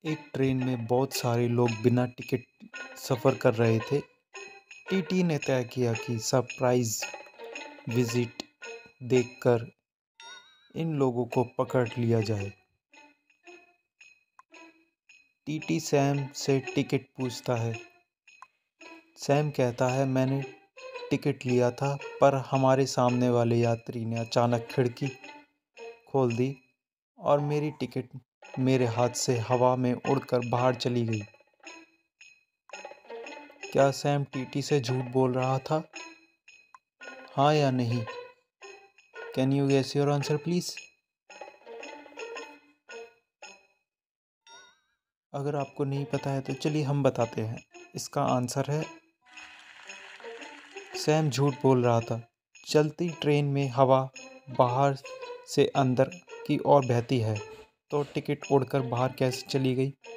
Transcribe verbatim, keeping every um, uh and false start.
एक ट्रेन में बहुत सारे लोग बिना टिकट सफ़र कर रहे थे। टीटी ने तय किया कि सरप्राइज विजिट देखकर इन लोगों को पकड़ लिया जाए। टीटी सैम से टिकट पूछता है। सैम कहता है, मैंने टिकट लिया था, पर हमारे सामने वाले यात्री ने अचानक खिड़की खोल दी और मेरी टिकट मेरे हाथ से हवा में उड़कर बाहर चली गई। क्या सैम टीटी से झूठ बोल रहा था? हाँ या नहीं? Can you guess your answer please? अगर आपको नहीं पता है तो चलिए हम बताते हैं। इसका आंसर है, सैम झूठ बोल रहा था। चलती ट्रेन में हवा बाहर से अंदर की ओर बहती है, तो टिकट उड़कर बाहर कैसे चली गई?